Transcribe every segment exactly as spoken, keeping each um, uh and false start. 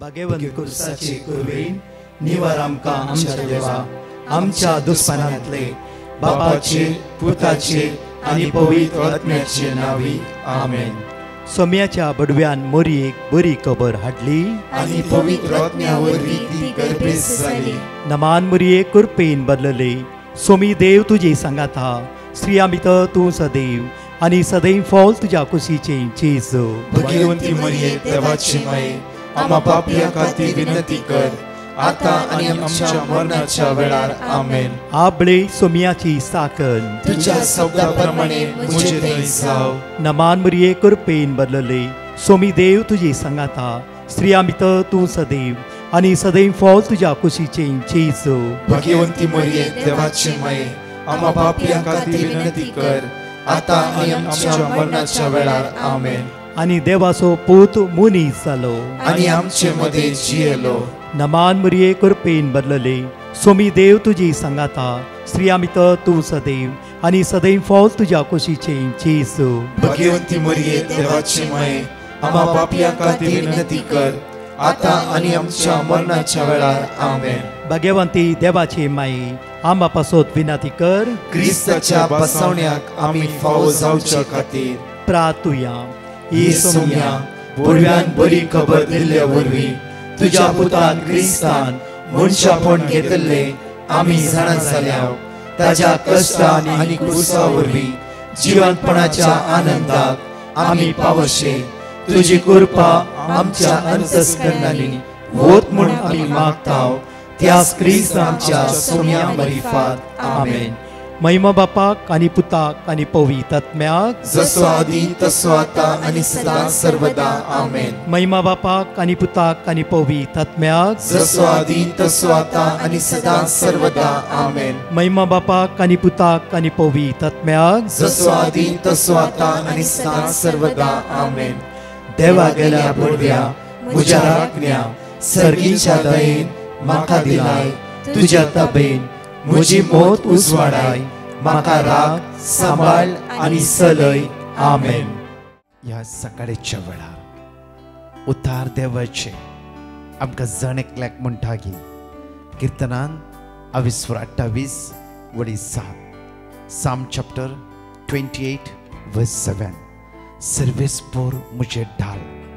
भाग्यवंत कुर्साचे कुरवेन निवार आमकां आमच्या देवा आमच्या दुस्मनांतले बापाचे पुताचे आनी पवित्र आत्म्याचे नावी आमेन. सोम्याच्या बडव्यान मोरयेक बरी खबर हाडली आनी पवित्र आत्म्या वरवीं ती गर्भेस जाली. नमान मोरये कुरपेन बदलले सोमी देव तुजे सांगात हा स्त्रिया भितर तूं सदैव आनी सदैव फॉल तुज्या कुशीचे चेज. भाग्यवंती मरिये देवाची माये आम्हा पापियां खातीर विनंती कर आता आनी आमच्या मरणाच्या वेळार आमेन. आबळे सोम्याची साकन तुझ्या शब्दा प्रमाणे मुझे थंय जाव. नमान मोरये कुरपेन बदलले सोमी देव तुजे सांगात हा स्त्रिया भितर तूं सदैव आनी सदैव फॉल तुज्या कुशीचे चेज. भाग्यवंती मरिये देवाची माये आम्हा पापियां खातीर विनंती कर आता आनी आमच्या मरणाच्या वेळार आमेन. आनी देवाचो पूत मुनीस जालो आनी आमचे मदे जियेलो. नमान मोरये कुरपेन बदलले सोमी देव तुजी सांगात हा स्त्रिया भितर तूं सदैव आनी सदैव फॉल तुज्या कुशीचे चेज. भाग्यवंती मरिये देवाची माये आम्हा पापियां खातीर विनंती कर आता आनी आमच्या मरणाच्या वेळार आमेन. भाग्यवंती देवाचे माये आम्हा पासत विनंती कर क्रिस्ताच्या बसवण्याक आमी फावो जावच्या खातीर प्रार्थुया. ही सोम्या बडव्यान बरी खबर दिल्ल्या वरवीं तुज्या पुतान क्रिस्तान मनशापण घेतले आमी जाणा जाल्या ताज्या कश्टान आनी क्रुसा वरवीं जिवंतपणाच्या आनंदाक आमी पावशे. तुजी कृपा आमच्या अंतस्करणांनी वोत म्हूण आमी मागताव त्याच क्रिस्त आमच्या सोम्या मरिफात आमेन. महिमा बापाक आनी पुताक आनी पवित्र आत्म्याक जसो आदी तसो आता आनी सदां सर्वदा आमेन. महिमा बापाक आनी पुताक आनी पवित्र आत्म्याक जसो आदी तसो आता आनी सदां सर्वदा आमेन. महिमा बापाक आनी पुताक आनी पवित्र आत्म्याक जसो आदी तसो आता आनी सदां सर्वदा आमेन. देवा गेल्या बडव्या म्हज्या राखण्या सर्गीच्या दयेन म्हाका दिलाय तुज्या तबेन म्हजी मोत उजवाडाय म्हाका राख सांबाळ आनी चलय आमेन. ह्या सकाळच्या वेळार उतार देवाचे आमकां जण एकल्याक म्हणटा की किर्तनान अविस्वर अठ्ठावीस वडी सात साम चॅप्टर ट्वेंटी एट वर्स सेवन. सर्वेस पोर म्हजे ढाल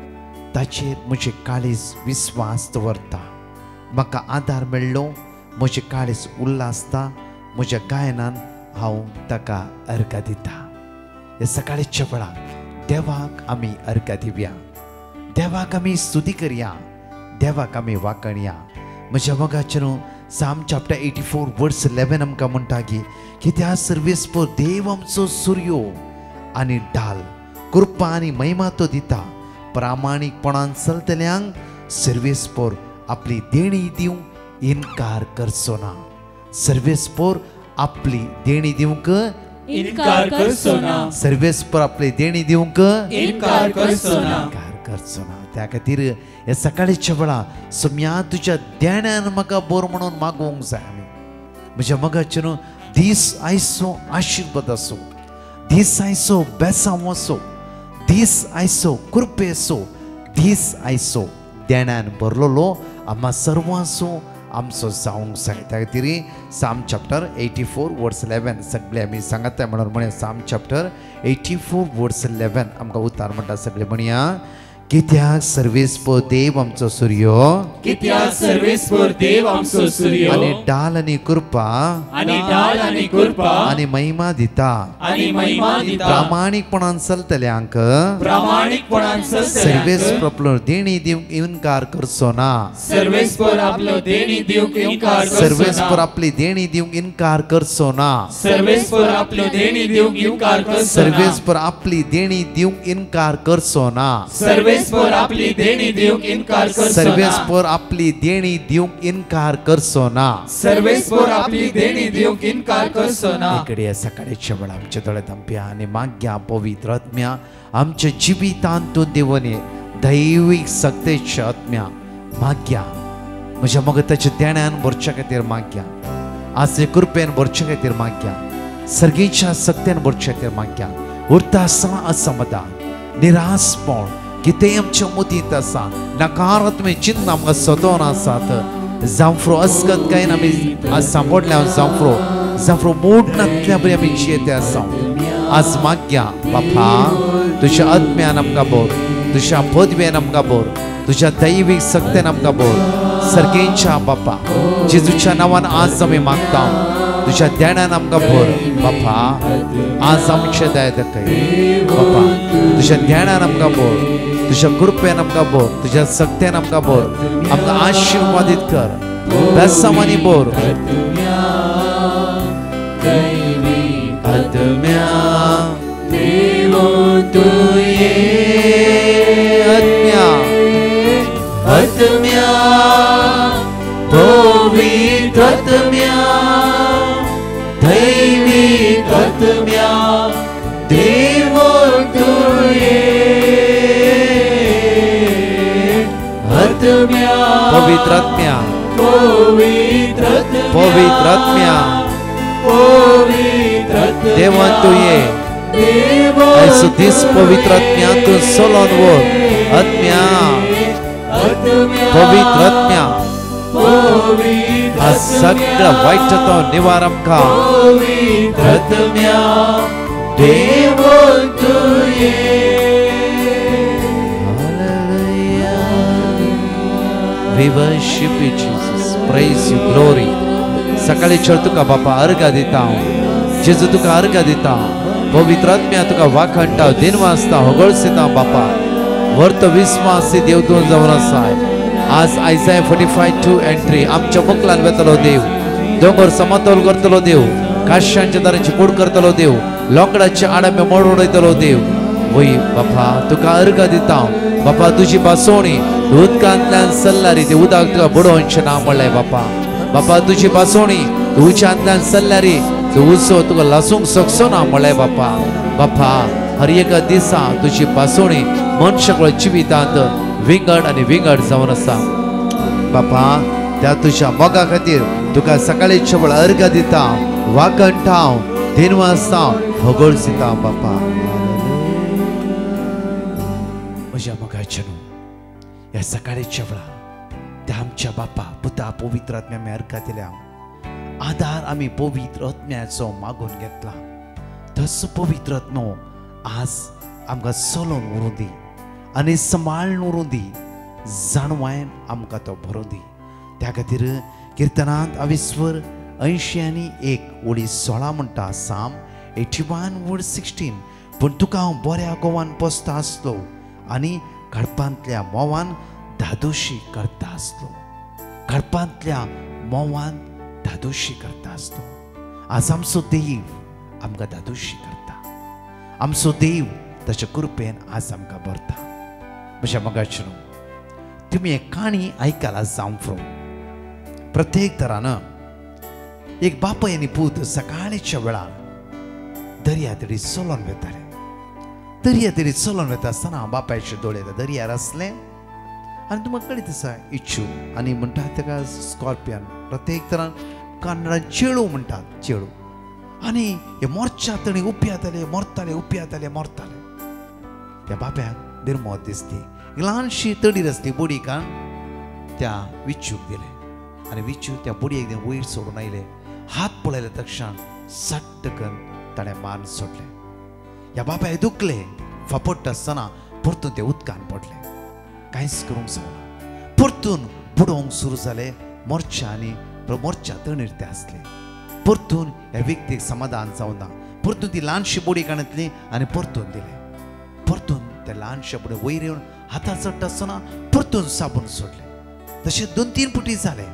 ताचेर म्हजे काळीज विस्वास दवरता. म्हाका आदार मेळ्ळो म्हजे काळीज उल्हासता म्हज्या गायनान हांव ताका अर्घ दिता. हे सकाळच्या वेळार देवाक आमी अर्घ दिवया, देवाक आमी स्तुती करया, देवाक आमी वाकणया. म्हज्या मोगाचे न्हू psalm chapter eighty four verse eleven आमकां म्हणटा की कित्याक सर्वेस पोर देव आमचो सूर्यो आनी ढाल कृपा आनी महिमा तो दिता. प्रामाणीकपणान चलतल्यांक सर्वेस पोर आपली देणी दिवंक इन्कार करचो ना. सर्वेस पोर आपली देणी दिवंक इन्कार करचो ना. सर्वेस पोर आपली देणी दिवंक इन्कार करचो ना. इन्कार करचो ना. त्या खातीर हे सकाळच्या वेळा सोम्या तुज्या देण्यान म्हाका बोर म्हणून मागोवंक जाय. आमी म्हज्या मोगाचे न्हू दीस आयचो आशिर्वाद आसूं, दीस आयचो बेसांव आसूं, दीस आयचो कृपे आसूं, दीस आयचो देण्यान भरलोलो आम्हा सर्वांचो आमचो जावंक जाय. त्या खातीर psalm chapter eighty four verse eleven सगळे आमी सांगता म्हणून म्हणे psalm chapter eighty four verse eleven आमकां उतार म्हणटा सगळे म्हणया. कित्याक सर्वेस्पर देव आमचो सूर्यो, कित्याक सर्वेस्पर देव आमचो सूर्यो आनी ढाल आनी कृपा आनी ढाल आनी कृपा आनी महिमा दिता. आनी महिमा दिता. प्रामाणीकपणान चलतल्यांक प्रामाणीकपणान सर्वेस्पर आपलो देणी दिवंक इन्कार करचो ना. सर्वेस्पर आपलो देणी दिवंक इन्कार करचो ना. सर्वेस्पर आपली देणी दिवंक इन्कार करचो ना. सर्वेस्पर आपलो देणी दिवंक इन्कार करचो ना. सर्वेस्पर आपली देणी दिवंक इन्कार करचो ना. सर्वेस्पर आपली देणी दिवंक इन्कार करचो ना. सर्वेस्पर आपली देणी दिवंक इन्कार करचो ना. सर्वेस्पर आपली देणी दिवंक इन्कार करचो ना. इकडे सकाळच्या वेळा आमचे दोळे धांप्या आनी माग्या पवित्र आत्म्या आमच्या जिवितांतून देवने दैवीक सत्तेचे आत्म्या माग्या म्हज्या मोगताच्या देण्यान भरच्या खातीर माग्या, आजचे कृपेन भरच्या खातीर माग्या, सर्गेच्या सत्यान भरच्या खातीर माग्या. उरता सा असमाधान, निरासपण, कितेंय आमच्या मतींत आसा नकारात्मक चिंतन आमकां सतोवन आसात जांफ्रो असकत काय आमी सांपडल्या जांफ्रो जांफ्रो मोडनातल्या बरी आमी जियेते आसा आज मागया बापा तुज्या आत्म्यान आमकां बोर तुज्या पदवेन आमकां बोर तुज्या दैवीक सक्तेन आमकां बोर सर्गेच्या बापा जेजूच्या नांवान आज आमी मागता तुज्या ध्यानान आमकां बोर बापा आज आमचे दया दाखय बापा तुज्या ध्यानान आमकां बोर तुज्या कृपेन आमकां बोर तुज्या सक्तेन आमकां बोर आमकां आशिर्वादीत कर बेसामानी बोर आत्म्या देवो तुये आत्म्या आत्म्या पवित्र आत्म्या दैविक आत्म्या देवो तुये आत्म्या पवित्र आत्म्या पवित्र आत्म्या देवा तुये ऐसो दिस पवित्र आत्म्यातून सोलोन वर आत्म्या पवित्र आत्म्या आज सगळं वाईटतो निवार आमकां आत्म्या देवा तुये We worship you, Jesus. Praise you, glory. सकाळी चल तुका बापा अर्घ दिता जेजू तुका अर्घ दिता पवित्र आत्म्या तुका वाखणटा दिन वाजता होगळसिता बापा वर्त विस्वासी देव तूं जावन आसाय आज Isaiah forty five two entry आमच्या मुखलान वेतलो देव दोंगर समतोल करतलो देव काश्यांच्या दारांची कूड करतलो देव लोकडाचे आडमे मोड उडयतलो देव वय बापा तुका अर्घ दिता बापा तुजी बासोणी उदकांतल्यान सल्लारी ते उदक तुका बुडोवचें ना म्हणलें बापा बापा तुजी बासोणी उच्यांतल्यान सल्लारी तो उत्सव तुका लासूंक शकचो ना म्हणलें बापा बापा हर एका दिसा तुजी बासोणी मनशाकळ जिवितांत विंगड आनी विंगड जावन आसा बापा त्या तुज्या मोगा खातीर तुका सकाळीच्या वेळा अर्घ दिता वाखणटा दिन वाजता होगळसिता बापा म्हज्या मोगाच्या न्हू ह्या सकाळीच्या वेळा त्या आमच्या बापा पुता पवित्र आत्म्या आमी अर्घ दिल्या आधार आमी पवित्र आत्म्याचो मागून घेतला तसो पवित्र आत्मो आज आमकां चलोवन व्हरूं दी आनी सांबाळून व्हरूं दी जाणवायन आमकां तो भरूं दी त्या खातीर किर्तनांत अविस्वर अंयशी आनी एक ओळी सोळा म्हणटा psalm eighty one word sixteen पूण तुका हांव बऱ्या गोवान पोसता आसलो आनी खडपांतल्या मोवान धादोशी करता आसलो खडपांतल्या मोवान धादोशी करता आसलो आज आमचो देव आमकां धादोशी करता आमचो देव ताच्या कृपेन आज आमकां भरता म्हज्या मोगाचें तुमी एक काणी आयकला जावं प्रत्येक तरान एक बापाय आनी पूत सकाळीच्या वेळार दर्या तरी चलोन वेताले दर्या तरी चलोन वेता आसतना बापायचे दोळे दर्यार आसले आनी तुमकां कळीत आसा इच्छू आनी म्हणटात ताका स्कॉर्पियन प्रत्येक तरान कन्नडांत चेळू म्हणटात चेळू आनी हे मोर्चा तणी उपयाताले मरताले उपयाताले मरताले त्या बाप्याक बिरमोत दिसली एक ल्हानशी तडीर आसली बुडीकान त्या विच्छूक दिले आनी विच्छू त्या बुडयेक वयर सोडून आयले हात पळयले तक्षण सट्टकन ताणें मान सोडले ह्या बापाय दुखले फापडटा आसतना परतून ते उदकान पडले कांयच करूंक जावना परतून बुडोवंक सुरू जाले मोर्चा आनी मोर्चा तणीर ते आसले परतून ह्या व्यक्तीक समाधान जावना परतून ती ल्हानशी बुडी काणतली आनी परतून दिले परतून त्या ल्हानशे बुडे वयर येवन हातार चडटा आसतना परतून साबून सोडले तशें दोन तीन पुटी जाले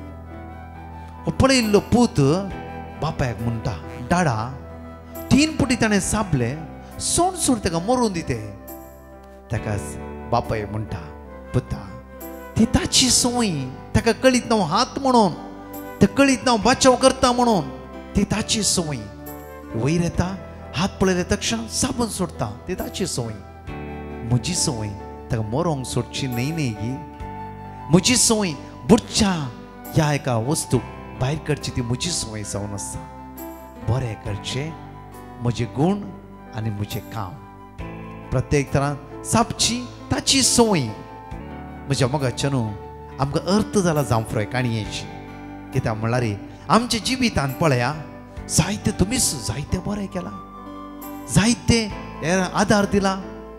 पळयल्लो पूत बापायक म्हणटा डाडा तीन पुटी ताणें साबले सोड सोड ताका मरून दिते ताका बापाय म्हणटा पुता ती ताची संवय ताका कळीत नांव हात म्हणून ते कळीत नांव बचाव करता म्हणून ती ताची संवय वयर येता हात पळयले तक्षण साबून सोडता ती ताची संवय म्हजी संवय ताका मरोंक सोडची न्हय न्हय गी म्हजी संवय बुडच्या ह्या एका वस्तूक भायर करची ती म्हजी संवय जावन आसा बरें करचें म्हजे गूण आनी म्हजें काम प्रत्येक तरान सापची ताची आमची संवय म्हज्या मोगाच्या न्हू आमकां अर्थ जाला जावं काणयेची कित्याक म्हणल्यार आमच्या जिवितांत पळया जायते तुमीच जायते बरें केला जायते आदार दिला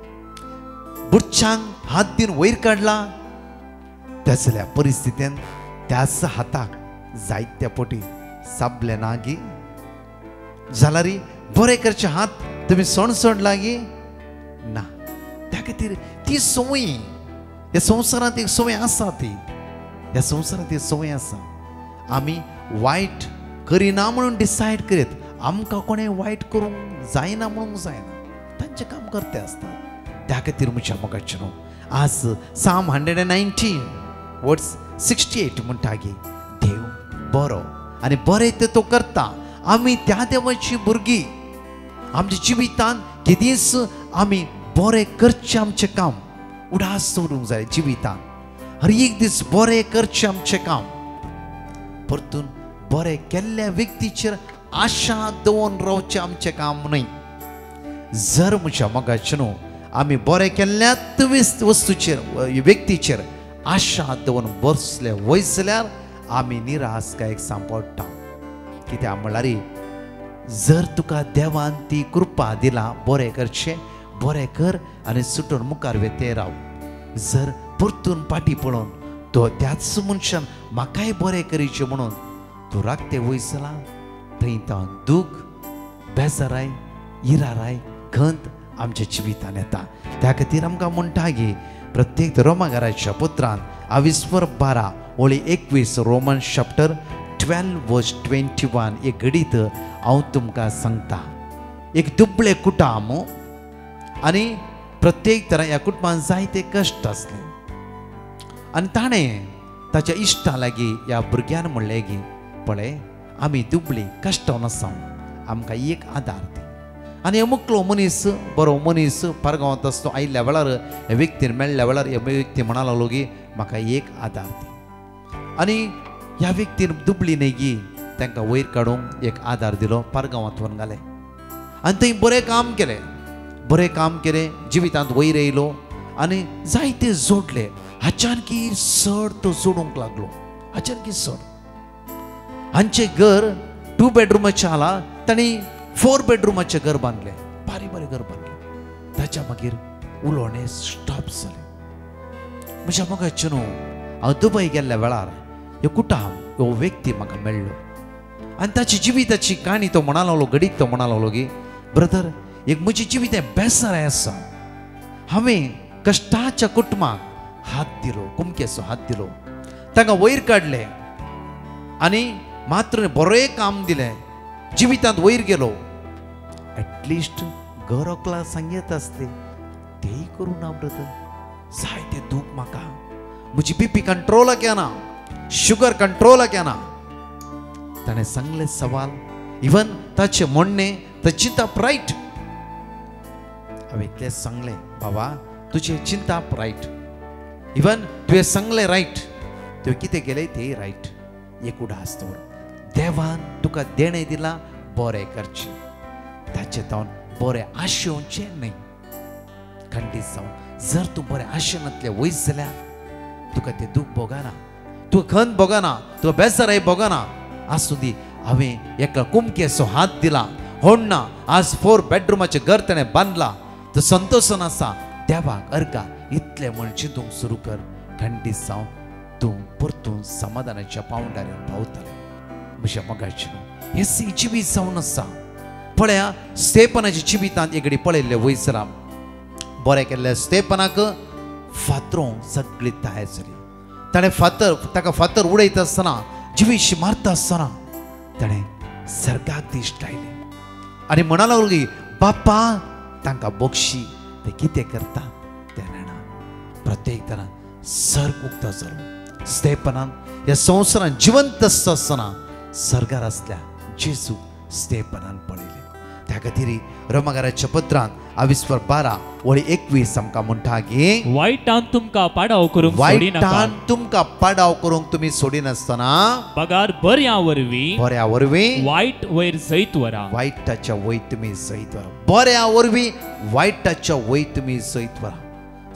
बुरच्यांक हात दिन वयर काडला तसल्या परिस्थितीन त्याच हाताक जायत्या पोटी साबले ना गी जाल्यार बरें करचे हात तुम्ही सण सण लागी ना त्या खातीर ती संवय ह्या संवसारांत एक संवय आसा ती ह्या संवसारांत एक संवय आसा आमी वायट करिना म्हणून डिसायड करीत आमकां कोणें वायट करूंक जायना म्हणूंक जायना तांचें काम करते आसता त्या खातीर म्हज्या मोगाचें न्हू आज psalm hundred and nineteen words sixty eight म्हणटा गे देव बरो आनी बरें तें तो करता आमी त्या देवाची भुरगीं आमच्या जिवितांत केदीच आमी बरें करचें आमचें काम उडास दवरूंक जाय जिवितांत हर एक दीस बरें करचें आमचें काम परतून बरें केल्ल्या व्यक्तीचेर आशा दवरून रावचें आमचें काम न्हय जर म्हज्या मोगाचें न्हू आमी बरें केल्ल्यात वस्तूचेर व्यक्तीचेर आशा दवरून बसले वयसल्यार आमी निराश कांयक सांपडटा कित्याक म्हळ्यार जर तुका देवान ती कृपा दिला बरें करचें बरें कर आनी सुटून मुखार वेते राव जर परतून फाटी पळोवन तो त्याच मनशान म्हाकाय बरें करीचें म्हणून तूं राखते वयसला थंय तो दूख बेजाराय इराराय खंत आमच्या जिवितांत येता त्या खातीर आमकां म्हणटा गे प्रत्येक रोमाकाराच्या पुत्रान आविस्वर बारा ओळी एकवीस Roman chapter twelve verse twenty one एक घडीत हांव तुमकां सांगता एक दुबळे कुटुंब आनी प्रत्येक तरा ह्या कुटुंबांत जायते कश्ट आसले आनी ताणें ताच्या इश्टा लागीं ह्या भुरग्यान म्हणलें गी पळय आमी दुबळी कश्टावन आसा आमकां एक आदार दी आनी अमुकलो मनीस बरो मनीस पारगांवांत आसतो आयिल्ल्या वेळार ह्या व्यक्तीन मेळ्ळ्या वेळार ह्या व्यक्ती म्हणा लागलो गी म्हाका एक आदार दी आनी ह्या व्यक्तीन दुबळी न्हय गी तांकां वयर काडूंक एक आदार दिलो पारगांवांत व्हरून घालें आनी थंय बरें काम केलें बरें काम केलें जिवितांत वयर येयलो आनी जायते जोडले अचानकी चड तो जोडूंक लागलो अचानकी चड हांचें घर टू बेडरुमाचें आला तांणी फोर बेडरुमाचें घर बांदलें बारीक बारीक घर बांदलें ताच्या मागीर उलोवणें स्टॉप जालें म्हज्या मोगाचें न्हू हांव दुबय गेल्ल्या वेळार ह्यो कुटुंब ह्यो व्यक्ती म्हाका मेळ्ळो आनी ताची जिविताची काणी तो म्हणा लागलो घडीक तो म्हणा लागलो गी ब्रदर एक म्हजी जिवीत बेसाराय आसा हांवें कश्टाच्या कुटुंबाक हात दिलो कुमकेचो हात दिलो तांकां वयर काडलें आनी मात्र बरें काम दिलें जिवितांत वयर गेलो एटलिस्ट घर ओकला सांगत आसले तेय करूं ना ब्रदर जायते दूख म्हाका म्हजी बीपी कंट्रोलाक येना शुगर कंट्रोलाक येना ताणें सांगले सवाल इवन ताचें म्हणणें तर चिंता रायट हांवें इतलें सांगलें बाबा तुजें चिंता रायट इवन तुवें सांगलें रायट तुवें कितें केलें तें रायट एक उडास दवर देवान तुका देणें दिलां बरें करचें ताचे तावन बरें आशेवचें न्हय खंडीत जावन जर तूं बरें आशेनातलें वयस जाल्यार तुका तें दूख भोगना तुका खंत भोगना तुका बेजाराय भोगना आसूं दी हांवें एका कुमकेचो हात दिला होण्णा आज फोर बेडरुमाचें घर ताणें बांदलां तो संतोशान आसा देवाक अर्गा इतलें म्हण चिंतूंक सुरू कर खंडीत जावन तूं परतून समाधानाच्या पावंड्यार पावतलें म्हज्या मोगाचें हें जिवीत जावन आसा पळया स्तेपनाच्या जिवितांत एक घडी पळयल्लें वयसरां बरें केल्लें स्तेपनाक फातरूंक सगळी ताय जाली ताणें फातर ताका फातर उडयता आसतना जिवीशी मारता आसतना ताणें सर्गाक दिश्ट लायले आनी म्हणा लागलो की बाप्पा तांकां बक्षी ते कितें करता तें जाणा प्रत्येक तरान सर्ग उक्तो जालो स्तेपनान ह्या संवसारान जिवंत आसतना सर्गार आसल्या जेजू स्तेपनान पळयले त्या खातीर रोमाकाराच्या पत्रांत आविस्वर बारा वळी एकवीस आमकां म्हणटा की वायटान तुमकां पाडाव करूंक सोडिनाका वायटान तुमकां पाडाव करूंक तुमी सोडिनासतना पगार बऱ्या वरवीं बऱ्या वरवीं वायट वयर जैत वरा वायटाच्या वयर तुमी जैत वरा बऱ्या वरवीं वायटाच्या वयर तुमी जैत वरा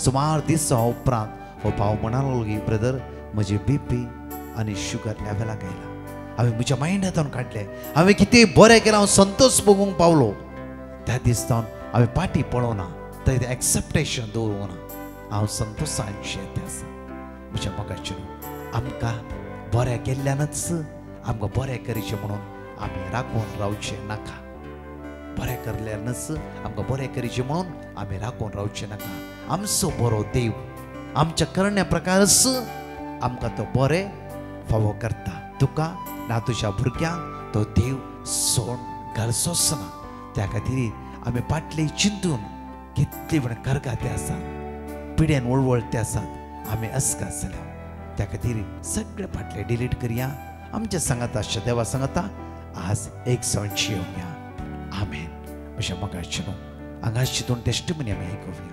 सुमार दिसा उपरांत हो भाव म्हणालो की ब्रदर म्हजी बीपी आनी शुगर लेवला गेला. हांवें म्हज्या मायंडांतल्यान काडलें, हांवें कितें बरें केलां हांव संतोश भोगूंक पावलो. त्या दिसतावन हांवें पाटी पळोवना, थंय एक्सेप्टेशन दवरूंक ना. हांव संतोशान शेते आसा. म्हज्या मोगाचें आमकां बरें केल्ल्यानच आमकां बरें करचें म्हणून आमी राखून रावचें नाका. बरें करल्यानच आमकां बरें करचें म्हणून आमी राखून रावचें नाका. आमचो बरो देव आमच्या करण्या प्रकारच आमकां तो बरें फावो करता. तुका ना तुज्या भुरग्यांक तो देव सोड घालचोच ना. त्या खातीर आमी फाटले चिंतून कितले म्हण करगाते आसात, पिड्यान वळवळते आसात, आमी अस्का जाल्या. त्या खातीर सगळे फाटले डिलीट करया. आमच्या सांगाता आसच्या देवा सांगाता आज एक जावन जियोवया. आमेन. अशें म्हाका न्हू हांगाची दोन टेस्टिमनी आमी आयकुया.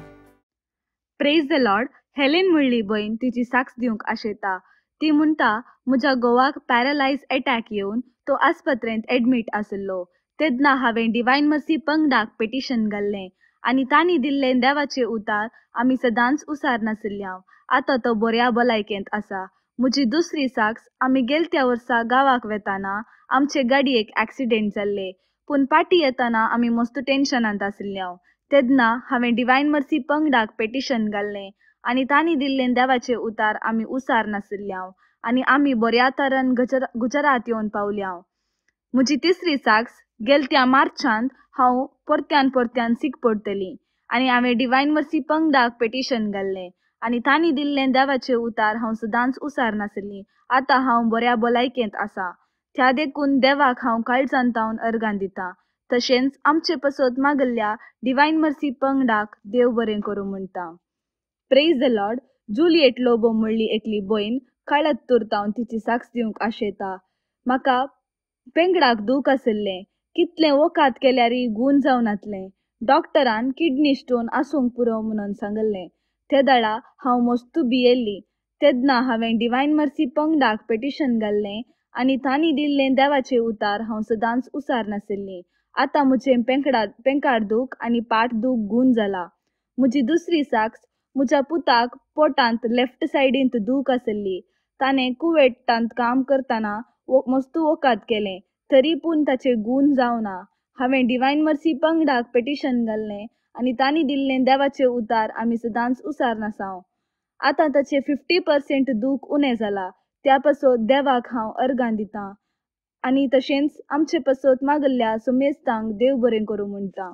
Praise the Lord. हेलेन म्हणली भयण तिची साक्ष दिवंक आशेता. ती म्हणटा म्हज्या घोवाक पॅरालायज अटॅक येवन तो आस्पत्रेंत एडमीट आसलो. तेन्ना हांवें डिवायन मर्सी पंगडाक पेटिशन घाल्लें आनी तांणी दिल्लें देवाचें उतार आमी सदांच उसार नासल्या. आतां तो बऱ्या भलायकेंत आसा. म्हजी दुसरी साक्ष आमी गेलत्या वर्सा गांवाक वेताना आमचे गाडयेक ॲक्सिडेंट जाल्ले, पूण पाटी येताना आमी मस्त टेन्शनांत आसल्या. तेन्ना हांवें डिवायन मर्सी पंगडाक पेटिशन घाल्लें आनी तांणी दिल्लें देवाचें उतार आमी उसार नासल्या आनी आमी बऱ्या तरान गजर गुजरात येवन पावल्या. म्हजी तिसरी साक्ष गेलत्या मार्चांत हांव परत्यान परत्यान सीक पडटलीं आनी हांवें डिवायन मर्सी पंगडाक पेटिशन घाल्लें आनी तांणी दिल्लें देवाचें उतार हांव सदांच उसार नासलीं. आतां हांव बऱ्या भलायकेंत आसा. त्या देखून देवाक हांव काळजांतावन अर्गां दितां. तशेंच आमचे पसत मागल्ल्या डिवायन मर्सी पंगडाक देव बरें करूं म्हणटा. Praise the Lord. Juliet Lobo म्हणली एकली भयण काळत तुरतावन तिची साक्ष दिवंक आशेता. म्हाका पेंगडाक दूख आसलें, कितलें वकात केल्यारय गूण जावन नातलें. डॉक्टरान किडनी स्टोन आसूंक पुरो म्हणून सांगलें. ते दाडा हांव मस्तू भियेल्ली. तेन्ना हांवें डिवायन मर्सी पंगडाक पेटिशन घाल्लें आनी तांणी दिल्लें देवाचें उतार हांव सदांच उसार नासलीं. आतां म्हजें पेंकडा पेंकाड दूख आनी पाट दूख गूण जाला. म्हजी दुसरी साक्ष म्हज्या पुताक पोटांत लेफ्ट सायडींत दूख आसली. ताणें कुवेटांत काम करतना मस्तू वकात केलें, तरी पूण ताचें गूण जावना. हांवें डिवायन मर्सी पंगडाक पेटिशन घाल्लें आनी तांणी दिल्लें देवाचें उतार आमी सदांच उसार नासांव. आतां ताचें फिफ्टी पर्सेंट दूख उणें जाला. त्या पासत देवाक हांव अर्गां दितां आनी तशेंच आमचे पसत मागल्ल्या सुमेस्तांक देव बरें करूं म्हणटा.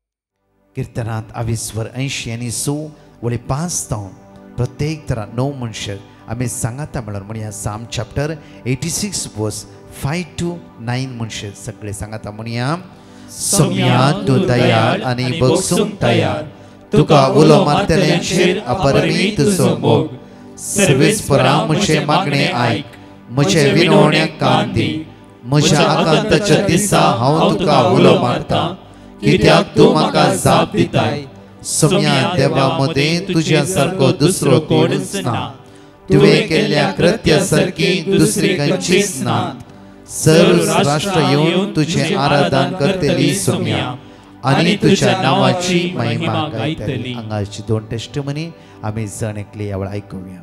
किर्तनांत आविस्वर ऐंशी आनी स वळी पांच तावन प्रत्येक तरा णव मनशां आमी सांगाता म्हळ्यार म्हणया psalm chapter eighty six verse five two nine मनशां सगळे सांगाता म्हणया. सौम्या तूं दयाळ आनी बगसूंक तयार, तुका उलो मारतल्यांचेर अपरमी तुजो मोग. सर्वेस्परा म्हजें मागणें आयक, म्हजे विनवण्याक कान दी. म्हज्या आकांताच्या दिसा हांव तुका उलो मारतां, कित्याक तूं म्हाका जाप दिताय. सौम्या देवा मदें तुज्या सारको दुसरो कोणूच ना. तुवें केल्ल्या कृत्या सारकी दुसरी खंयचीच नात. सर्व राष्ट्र येवन तुजें आराधन करतली सौम्या आनी तुज्या नांवाची महिमा गायतली. हांगाची दोन टेस्टिमनी आमी जण एकली ह्या वेळा आयकुया.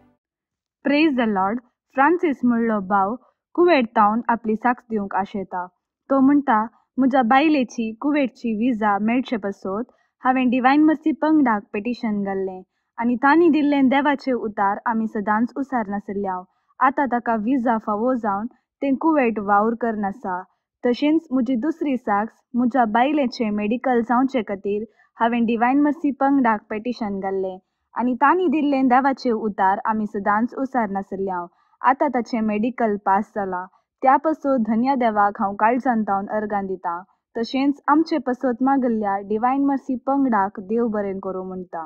Praise the Lord. फ्रांसीस म्हणलो भाव कुवेट तावन आपली साक्ष दिवंक आशेता. तो म्हणटा म्हज्या बायलेची कुवेटची विजा मेळचे पसत हांवें डिवायन मर्सी पंगडाक पेटिशन घाल्लें आनी तांणी दिल्लें देवाचें उतार आमी सदांच उसार नासल्या. आतां ताका विजा फावो जावन तें कुवेट वावर करनासा. तशेंच म्हजी दुसरी साक्ष म्हज्या बायलेचें मेडिकल जावचे खातीर हांवें डिवायन मर्सी पंगडाक पेटिशन घाल्लें आनी तांणी दिल्लें देवाचें उतार आमी सदांच उसार नासल्या. आतां ताचें मेडिकल पास जालां. त्या पसत धन्य देवाक हांव काळजांतावन अर्गां दितां. तशेंच आमचे पसत मागल्ल्या डिवायन मर्सी पंगडाक देव बरें करूं म्हणटा.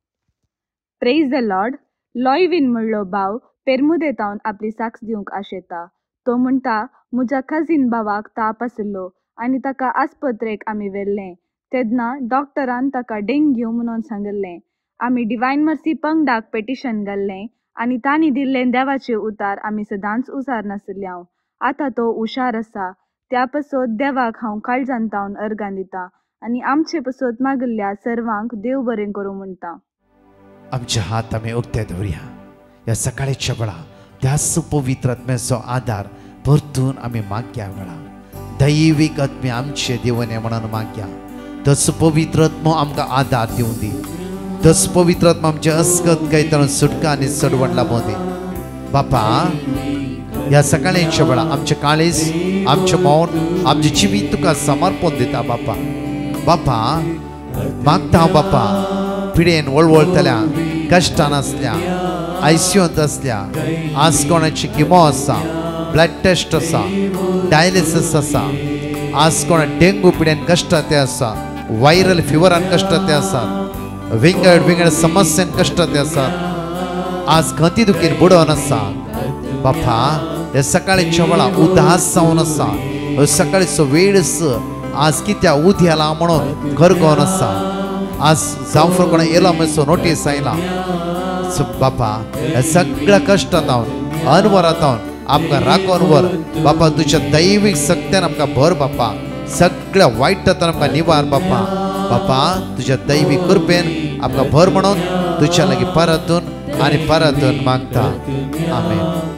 Praise the Lord. लॉयवीन म्हणलो भाव पेरमुदे तावन आपली साक्ष दिवंक आशेता. तो म्हणटा म्हज्या कझिन भावाक ताप आसलो आनी ताका आस्पत्रेक आमी व्हेल्लें. तेन्ना डॉक्टरान ताका डेंग्यू म्हणून सांगलें. आमी डिवायन मर्सी पंगडाक पेटिशन घाल्लें आनी तांणी दिल्लें देवाचें उतार आमी सदांच उसार नासल्या. आतां तो हुशार आसा. त्या पसत देवाक हांव काळजांतावन अर्गां दितां आनी आमचे पसत मागल्ल्या सर्वांक देव बरें करूं म्हणटा. आमचे हात आम्ही उक्ते दवरया. ह्या सकाळच्या वेळा त्याच पवित्र आत्म्याचो आधार परतून आम्ही मागया वेळा दैवीक आत्मे आमचे देवने म्हणून मागया. तस पवित्र आत्मो आमकां आधार दिवन दी. तस पवित्र आत्मा आमचे अस्कत काही तर सुटका आणि चडवण लाभून दी. बापा ह्या सकाळच्या वेळा आमचे काळीज आमचे मौन आमचे जिवीत तुका समर्पण दिता. बापा बापा मागता हांव बापा पिडेन वळवळतल्या कश्टान असल्या आयसीयूंत असल्या आज कोणाची किमो आसा ब्लड टेस्ट आसा डायलिसीस आसा आज कोणा डेंगू पिडेन कश्ट ते आसा व्हायरल फिवरान कश्ट ते आसात विंगड विंगड समस्यान कश्ट ते आसात आज खंती दुखीन बुडोवन आसा. बापा हे सकाळच्या वेळा उदास जावन आसा सकाळचो वेळ आज कित्या उद्याला म्हणून घर गोवन आसा. आज जावं कोणा येयला मातसो नोटीस आयला. बापा ह्या सगळ्या कश्टांत अनवरात आमकां राखोन वर बापा तुझ्या दैवीक शक्त्यान आमकां भर बापा सगळ्या वायटांतल्यान आमकां निवार बापा. बापा तुझ्या दैवीक कृपेन आमकां भर म्हणून तुझ्या लागीं परतून आनी परतून मागता. आमेन.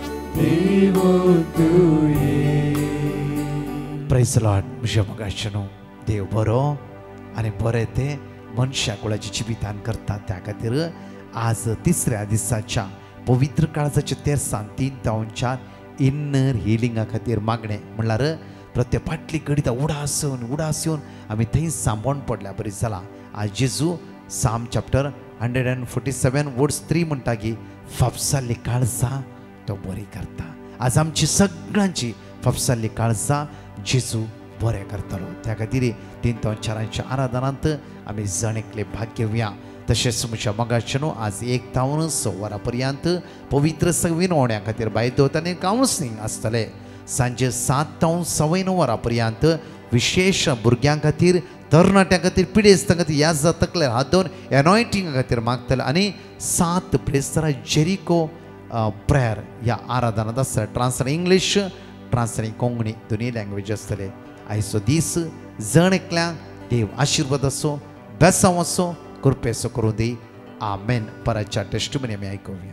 Praise the Lord. म्हज्या मोगाचें न्हू देव बरो आनी बरें ते मनशा कुळाची जिवितान करता. त्या खातीर आज तिसऱ्या दिसाच्या पवित्र काळजाच्या तेरसान तीन जावन चार इन्नर हिलिंगा खातीर मागणें म्हणल्यार प्रत्येक फाटली घडी उडास येवन उडास येवन आमी थंय सांबोन पडल्या बरी जाला. आज जेजू psalm chapter hundred and forty seven words three म्हणटा की फापसाल्ली काळजां तो बरी करता. आज आमची सगळ्यांची फापसाल्ली काळजां जेजू बरें करतलो. त्या खातीर तीन जावन चारांच्या आराधनांत आमी जणेकले भाग घेवया. तशेंच म्हज्या मोगाचें न्हू आज एक जावन स वरां पर्यंत पवित्र विनवण्या खातीर बाय दोतांनी कावन्सिलींग आसतलें. सांजे सात जावन सवय णव वरां पर्यंत विशेष भुरग्यां खातीर तरणाट्यां खातीर पिडेस्तां खातीर ह्या जातकले हात दवरून एनॉयटिंगा खातीर मागतले. आनी सात प्रेस्तारा जेरिको प्रेयर ह्या आराधनांत आसतले. ट्रान्सलेट इंग्लीश ट्रान्सलेट कोंकणी दोनी लँग्वेज आसतले. आयचो दीस जण एकल्यांक देव आशिर्वाद असो बेसांव असो कृपेचो करूं दी. आमेन. परतच्या टेस्टिमनी आमी आयकुया.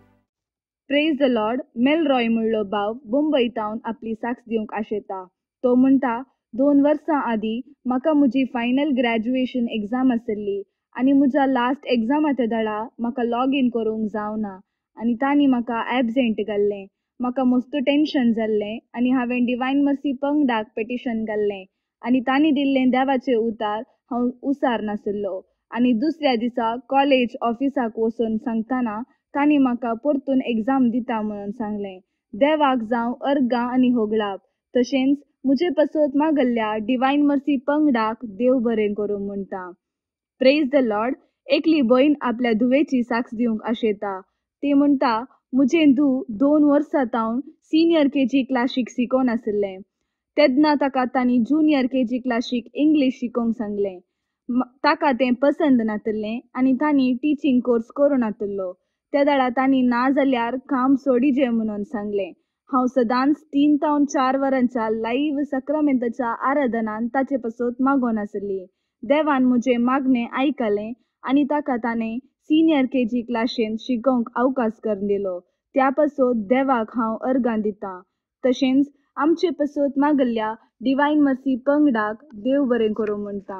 Praise the Lord. Mel Roy म्हणलो भाव मुंबयतावन आपली साक्ष दिवंक आशेता. तो म्हणटा दोन वर्सां आदीं म्हाका म्हजी फायनल ग्रॅज्युएशन एग्जाम आसली आनी म्हज्या लास्ट एग्जामाच्या दळा म्हाका लॉग इन करूंक जावना आनी तांणी म्हाका एबसेंट घाल्लें. म्हाका मस्त टेन्शन जाल्लें आनी हांवें डिवायन मर्सी पंगडाक पेटिशन घाल्लें आनी तांणी दिल्लें देवाचें उतार हांव उसार नासलो. आनी दुसऱ्या दिसा कॉलेज ऑफिसाक वचून सांगतना तांणी म्हाका परतून एग्जाम दिता म्हणून सांगलें. देवाक जावं अर्गां आनी होगलाप. तशेंच म्हजे पसत मागल्ल्या डिवायन मर्सी पंगडाक देव बरें करूं म्हणटा. Praise the Lord. एकली भयण आपल्या धुवेची साक्ष दिवंक आशेता. ती म्हणटा म्हजें धूव दोन वर्सां तावन सिनियर के जी क्लासीक शिकोवन आसलें. तेन्ना ताका तांणी junior K G classic English शिकोवंक सांगलें. ताका तें पसंद नासलें आनी तांणी टिचींग कोर्स करूं नासलो. त्या दाळा तांणी ना जाल्यार काम सोडिचें म्हणून सांगलें. हांव सदांच तीन जावन चार वरांच्या लायव्ह सक्रामेंताच्या आराधनांत ताचे पसत मागोन आसली. देवान म्हजें मागणें आयकलें आनी ताका ताणें सिनियर के जी क्लासीन शिकोवंक अवकाश करून दिलो. त्या पसत देवाक हांव अर्गां दितां. तशेंच आमचे पसत मागल्ल्या डिवायन मर्सी पंगडाक देव बरें करूं म्हणटा.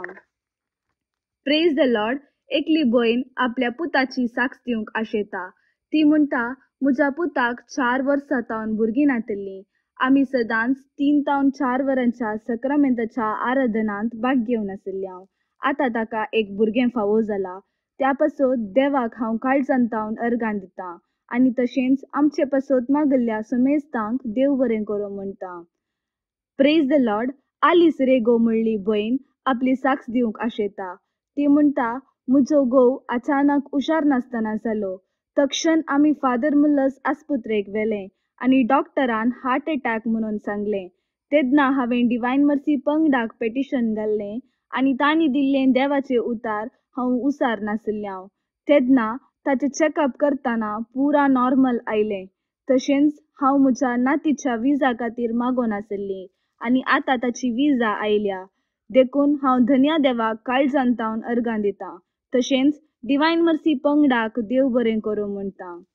Praise the Lord. एकली भयण आपल्या पुताची साक्ष दिवंक आशेता. ती म्हणटा म्हज्या पुताक चार वर्सां तावन भुरगीं नासलीं. आमी सदांच तीन जावन चार वरांच्या सक्रामेंताच्या आराधनांत भाग घेवन आसली. हांव आतां ताका एक भुरगें फावो जाला. त्या पसत देवाक हांव काळजान तावन अर्गां दितां आनी तशेंच आमचे पसत मागल्ल्या समेस्तांक देव बरें करूं म्हणटा. Praise the Lord. Alice Rego म्हणली भयण आपली साक्ष दिवंक आशेता. ती म्हणटा म्हजो घोव अचानक हुशार नासतना जालो. तक्षण आमी फादर मुल्लस आस्पत्रेक व्हेलें आनी डॉक्टरान हार्ट अटॅक म्हणून सांगलें. तेन्ना हांवें डिवायन मर्सी पंगडाक पेटिशन घाल्लें आनी तांणी दिल्लें देवाचें उतार हांव उसार नासलें. हांव तेन्ना ताचें चॅकअप करतना पुरा नॉर्मल आयलें. तशेंच हांव म्हज्या नातीच्या विजा खातीर मागोन आसली आनी आतां ताची विजा आयल्या. देखून हांव धन्या देवाक काळजान तावन अर्गां दितां. तशेंच डिवायन मर्सी पंगडाक देव बरें करूं म्हणटा.